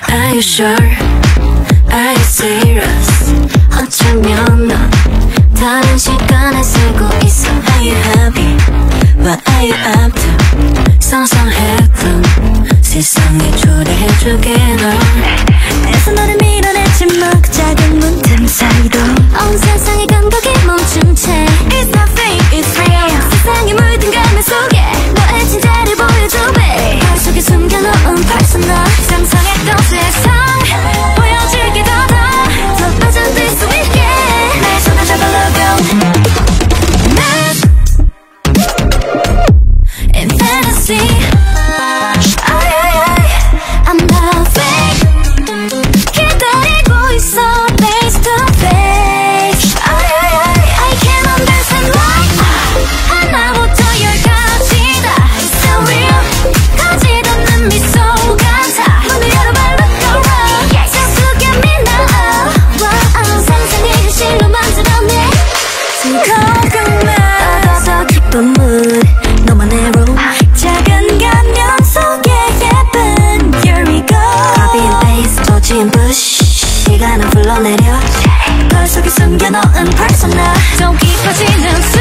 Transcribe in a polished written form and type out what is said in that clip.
Are you sure? Are you serious? 어쩌면 넌 다른 시간을 쓰고 있어. Are you happy? What are you up to? 상상했던 세상에 초대해주게 널. 애써 너를 밀어냈지만 그 작은 문틈 사이로 온 세상의 감각이 멈춘 채 It's not fake, it's real. 세상에 물든 가면 속에 너의 진짜를 보여줘 babe. 발 속에 숨겨놓은 persona 상상했던 세상 보여줄게 더 빠져들 수 있게 내 손을 잡아려고 In fantasy I'm not fake 기다리고 있어 face to face I can't understand why 하나부터 열까지 다 So real 거짓 없는 미소가 다 문을 열어봐 look around Just look at me now wow, 상상의 현실로 만들어내 즐거운 꿈만 더 기쁜 mood 너만의 room 작은 감명 속에 예쁜 Here we go Copy and paste 조진 push 시간은 불러내려 걸 속에 숨겨놓은 persona 더 깊어지는